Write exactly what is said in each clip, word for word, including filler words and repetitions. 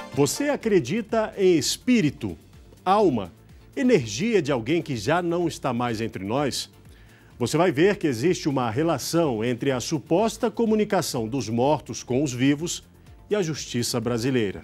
Você acredita em espírito, alma, energia de alguém que já não está mais entre nós? Você vai ver que existe uma relação entre a suposta comunicação dos mortos com os vivos e a justiça brasileira.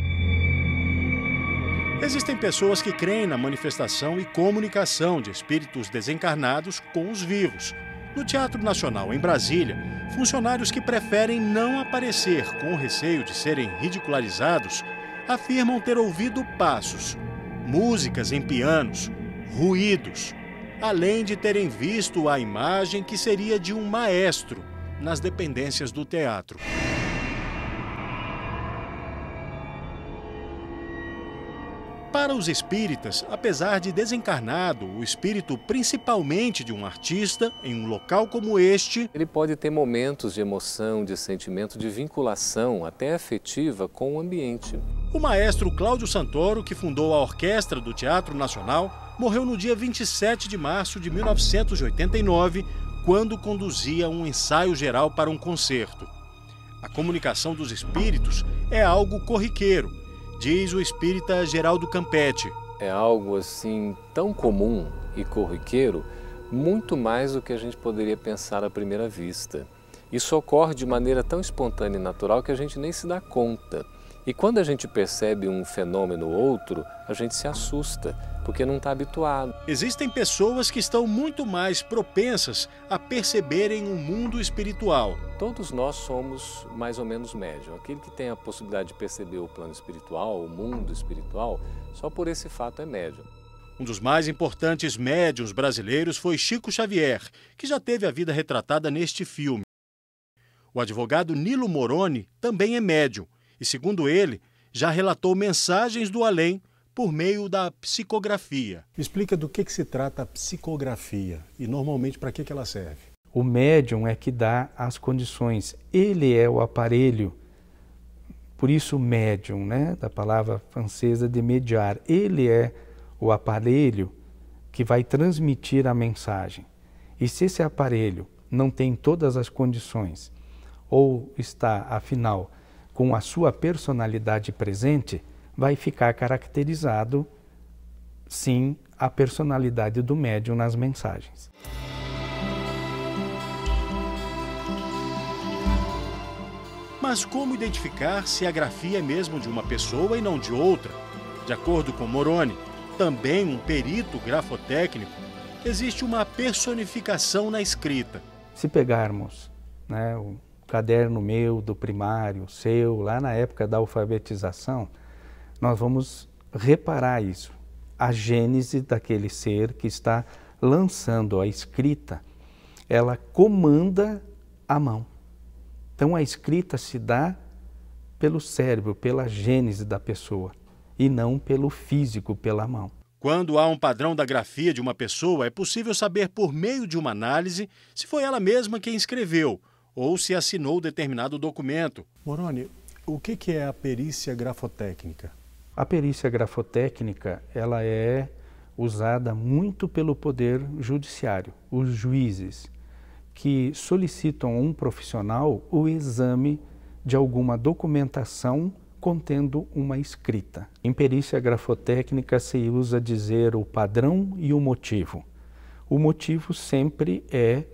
Existem pessoas que creem na manifestação e comunicação de espíritos desencarnados com os vivos. No Teatro Nacional, em Brasília, funcionários que preferem não aparecer com receio de serem ridicularizados afirmam ter ouvido passos, músicas em pianos, ruídos, além de terem visto a imagem que seria de um maestro nas dependências do teatro. Para os espíritas, apesar de desencarnado, o espírito principalmente de um artista, em um local como este, ele pode ter momentos de emoção, de sentimento, de vinculação, até afetiva, com o ambiente. O maestro Cláudio Santoro, que fundou a Orquestra do Teatro Nacional, morreu no dia vinte e sete de março de mil novecentos e oitenta e nove, quando conduzia um ensaio geral para um concerto. A comunicação dos espíritos é algo corriqueiro, diz o espírita Geraldo Campetti. É algo assim tão comum e corriqueiro, muito mais do que a gente poderia pensar à primeira vista. Isso ocorre de maneira tão espontânea e natural que a gente nem se dá conta. E quando a gente percebe um fenômeno ou outro, a gente se assusta, porque não está habituado. Existem pessoas que estão muito mais propensas a perceberem o mundo espiritual. Todos nós somos mais ou menos médium. Aquele que tem a possibilidade de perceber o plano espiritual, o mundo espiritual, só por esse fato é médium. Um dos mais importantes médiuns brasileiros foi Chico Xavier, que já teve a vida retratada neste filme. O advogado Nilo Moroni também é médium e, segundo ele, já relatou mensagens do além por meio da psicografia. Me explica do que, que se trata a psicografia e normalmente para que, que ela serve. O médium é que dá as condições, ele é o aparelho, por isso médium, né, da palavra francesa de mediar, ele é o aparelho que vai transmitir a mensagem. E se esse aparelho não tem todas as condições, ou está, afinal, com a sua personalidade presente, vai ficar caracterizado, sim, a personalidade do médium nas mensagens. Mas como identificar se a grafia é mesmo de uma pessoa e não de outra? De acordo com Moroni, também um perito grafotécnico, existe uma personificação na escrita. Se pegarmos, né, o caderno meu, do primário, seu, lá na época da alfabetização, nós vamos reparar isso. A gênese daquele ser que está lançando a escrita, ela comanda a mão. Então a escrita se dá pelo cérebro, pela gênese da pessoa, e não pelo físico, pela mão. Quando há um padrão da grafia de uma pessoa, é possível saber por meio de uma análise se foi ela mesma quem escreveu ou se assinou determinado documento. Moroni, o que, que é a perícia grafotécnica? A perícia grafotécnica, ela é usada muito pelo poder judiciário, os juízes, que solicitam a um profissional o exame de alguma documentação contendo uma escrita. Em perícia grafotécnica se usa dizer o padrão e o motivo. O motivo sempre é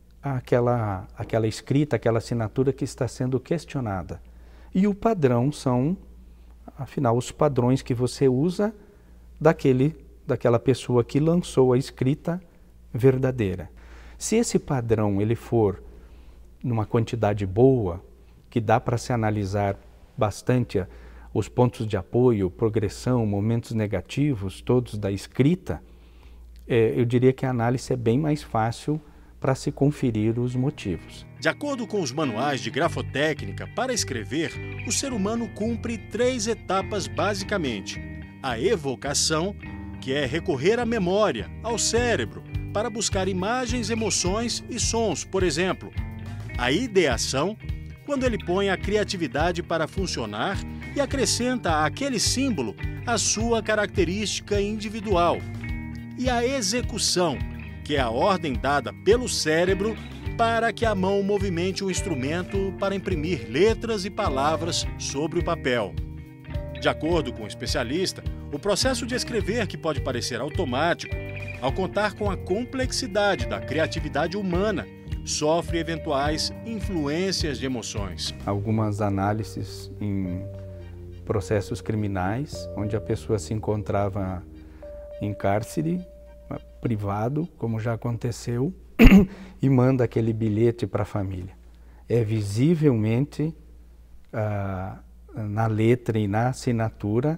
aquela, aquela escrita, aquela assinatura que está sendo questionada. E o padrão são, afinal, os padrões que você usa daquele, daquela pessoa que lançou a escrita verdadeira. Se esse padrão ele for numa quantidade boa, que dá para se analisar bastante os pontos de apoio, progressão, momentos negativos, todos da escrita, é, eu diria que a análise é bem mais fácil para se conferir os motivos. De acordo com os manuais de grafotécnica, para escrever, o ser humano cumpre três etapas basicamente. A evocação, que é recorrer à memória, ao cérebro, para buscar imagens, emoções e sons, por exemplo. A ideação, quando ele põe a criatividade para funcionar e acrescenta àquele símbolo a sua característica individual. E a execução, que é a ordem dada pelo cérebro para que a mão movimente o instrumento para imprimir letras e palavras sobre o papel. De acordo com o especialista, o processo de escrever, que pode parecer automático, ao contar com a complexidade da criatividade humana, sofre eventuais influências de emoções. Algumas análises em processos criminais, onde a pessoa se encontrava em cárcere, privado, como já aconteceu, e manda aquele bilhete para a família. É visivelmente, ah, na letra e na assinatura,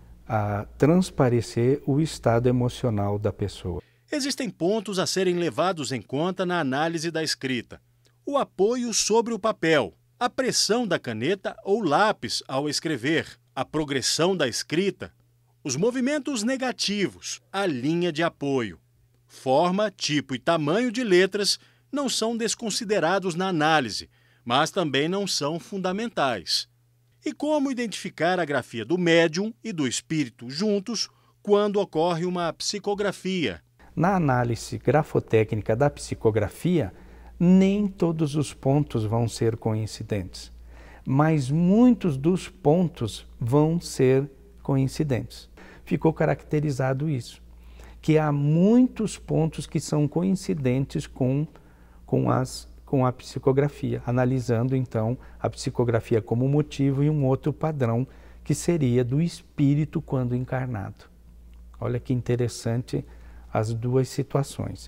a transparecer o estado emocional da pessoa. Existem pontos a serem levados em conta na análise da escrita. O apoio sobre o papel, a pressão da caneta ou lápis ao escrever, a progressão da escrita, os movimentos negativos, a linha de apoio. Forma, tipo e tamanho de letras não são desconsiderados na análise, mas também não são fundamentais. E como identificar a grafia do médium e do espírito juntos quando ocorre uma psicografia? Na análise grafotécnica da psicografia, nem todos os pontos vão ser coincidentes, mas muitos dos pontos vão ser coincidentes. Ficou caracterizado isso, que há muitos pontos que são coincidentes com, com, as, com a psicografia, analisando então a psicografia como motivo e um outro padrão que seria do espírito quando encarnado. Olha que interessante as duas situações.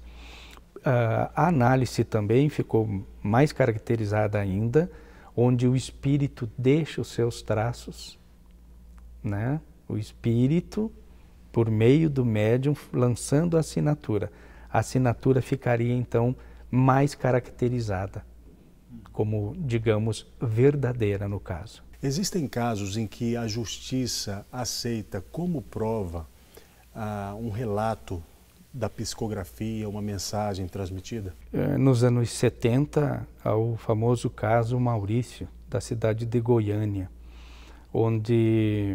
Uh, a análise também ficou mais caracterizada ainda, onde o espírito deixa os seus traços, né? O espírito, por meio do médium, lançando a assinatura. A assinatura ficaria, então, mais caracterizada, como, digamos, verdadeira no caso. Existem casos em que a justiça aceita como prova ah, um relato da psicografia, uma mensagem transmitida? Nos anos setenta, há o famoso caso Maurício, da cidade de Goiânia, onde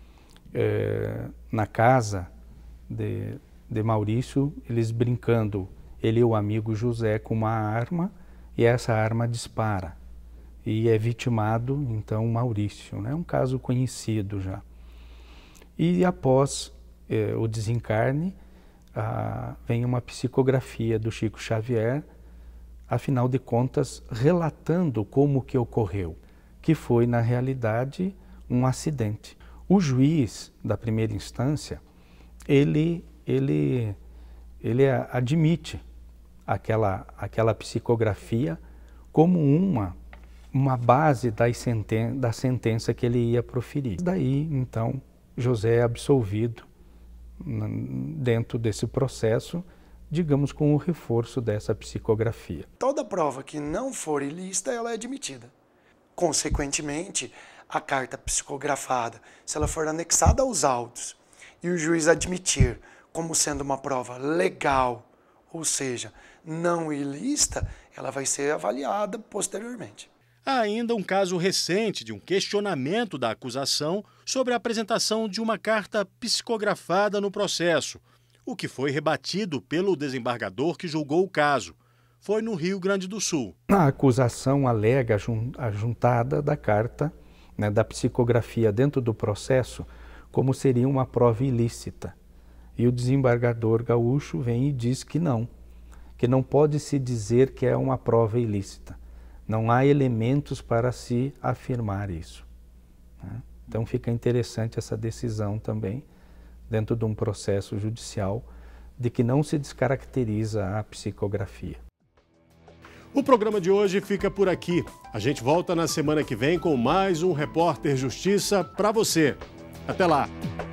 é, na casa de, de Maurício, eles brincando, ele e o amigo José com uma arma, e essa arma dispara, e é vitimado, então, Maurício, né? Um caso conhecido já. E após é, o desencarne, Ah, vem uma psicografia do Chico Xavier, afinal de contas, relatando como que ocorreu, que foi, na realidade, um acidente. O juiz da primeira instância, ele, ele, ele admite aquela, aquela psicografia como uma, uma base das senten da sentença que ele ia proferir. Daí, então, José é absolvido dentro desse processo, digamos, com o reforço dessa psicografia. Toda prova que não for ilícita, ela é admitida. Consequentemente, a carta psicografada, se ela for anexada aos autos e o juiz admitir como sendo uma prova legal, ou seja, não ilícita, ela vai ser avaliada posteriormente. Há ainda um caso recente de um questionamento da acusação sobre a apresentação de uma carta psicografada no processo, o que foi rebatido pelo desembargador que julgou o caso. Foi no Rio Grande do Sul. A acusação alega a juntada da carta, né, da psicografia dentro do processo, como seria uma prova ilícita. E o desembargador gaúcho vem e diz que não, que não pode se dizer que é uma prova ilícita. Não há elementos para se afirmar isso, né? Então fica interessante essa decisão também, dentro de um processo judicial, de que não se descaracteriza a psicografia. O programa de hoje fica por aqui. A gente volta na semana que vem com mais um Repórter Justiça para você. Até lá!